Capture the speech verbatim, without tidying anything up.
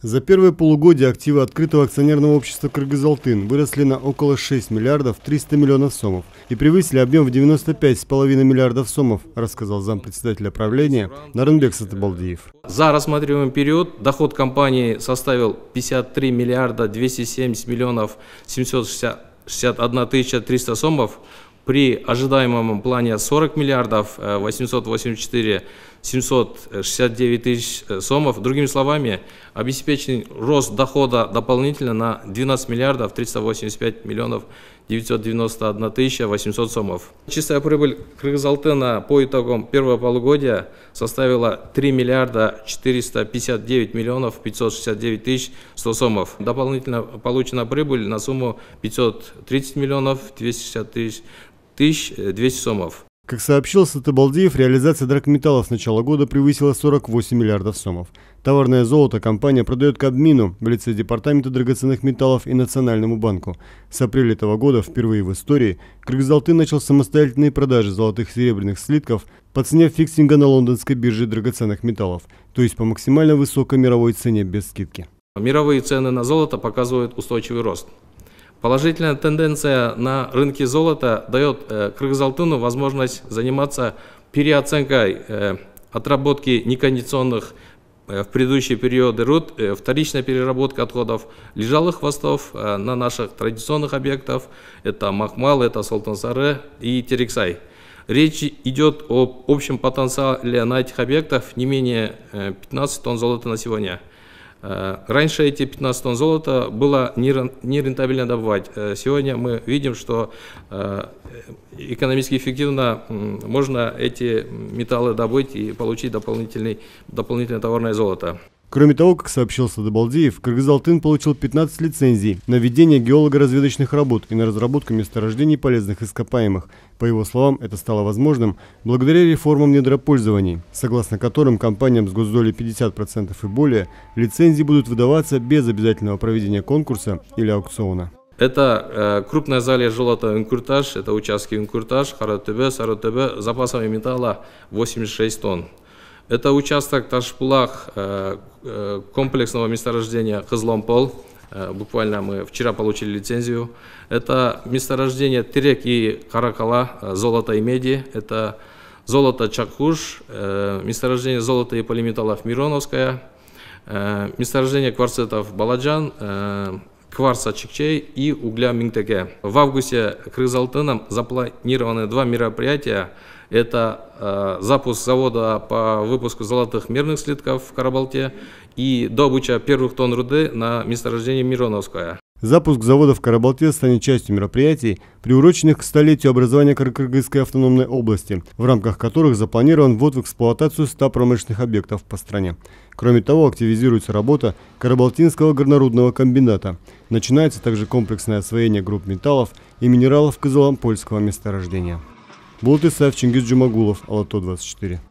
За первое полугодие активы открытого акционерного общества «Кыргызалтын» выросли на около шести миллиардов триста миллионов сомов и превысили объем в девяносто пять с половиной миллиардов сомов, рассказал зампредседателя правления Нарынбек Сатыбалдиев. За рассматриваемый период доход компании составил пятьдесят три миллиарда двести семьдесят миллионов семьсот шестьдесят одна тысяча триста сомов. При ожидаемом плане сорок миллиардов восемьсот восемьдесят четыре семьсот шестьдесят девять тысяч сомов. Другими словами, обеспечен рост дохода дополнительно на двенадцать миллиардов триста восемьдесят пять миллионов девятьсот девяносто одна тысяча восемьсот сомов. Чистая прибыль Кыргызалтына по итогам первого полугодия составила три миллиарда четыреста пятьдесят девять миллионов пятьсот шестьдесят девять тысяч сто сомов. Дополнительно получена прибыль на сумму пятьсот тридцать миллионов двести шестьдесят тысяч двести сомов. Как сообщил Сатыбалдиев, реализация драгметаллов с начала года превысила сорок восемь миллиардов сомов. Товарное золото компания продает Кабмину в лице Департамента драгоценных металлов и Национальному банку. С апреля этого года впервые в истории Кыргызалтын начал самостоятельные продажи золотых и серебряных слитков по цене фиксинга на лондонской бирже драгоценных металлов, то есть по максимально высокой мировой цене без скидки. Мировые цены на золото показывают устойчивый рост. Положительная тенденция на рынке золота дает э, Кыргызалтыну возможность заниматься переоценкой э, отработки некондиционных э, в предыдущие периоды руд, э, вторичная переработка отходов лежалых хвостов э, на наших традиционных объектах. Это Махмал, это Солтан-Сары и Терексай. Речь идет об общем потенциале на этих объектах не менее э, пятнадцати тонн золота на сегодня. Раньше эти пятнадцать тонн золота было нерентабельно добывать. Сегодня мы видим, что экономически эффективно можно эти металлы добыть и получить дополнительный, дополнительное товарное золото. Кроме того, как сообщил Сатыбалдиев, Кыргызалтын получил пятнадцать лицензий на ведение геолого-разведочных работ и на разработку месторождений полезных ископаемых. По его словам, это стало возможным благодаря реформам недропользований, согласно которым компаниям с госдолей пятьдесят процентов и более лицензии будут выдаваться без обязательного проведения конкурса или аукциона. Это э, крупная залежь золота Инкуртаж, это участки Инкуртаж, Харатөбе, Сарытөбе, запасами металла восемьдесят шесть тонн. Это участок Ташпулах э, э, комплексного месторождения Кызыломпол. Э, буквально мы вчера получили лицензию. Это месторождение Терек и Каракала, э, золота и меди. Это золото Чакуш, э, месторождение золота и полиметаллов Мироновская, э, месторождение кварцитов Баладжан, э, кварца Чикчей и угля Минтеке. В августе Кыргызалтыном запланированы два мероприятия. Это э, запуск завода по выпуску золотых мерных слитков в Карабалте и добыча первых тонн руды на месторождении Мироновская. Запуск завода в Карабалте станет частью мероприятий, приуроченных к столетию образования Кыргызской автономной области, в рамках которых запланирован ввод в эксплуатацию ста промышленных объектов по стране. Кроме того, активизируется работа Карабалтинского горнорудного комбината. Начинается также комплексное освоение групп металлов и минералов Кызыломпольского месторождения. Булат Исаев, Чингиз Джумагулов, Алато двадцать четыре.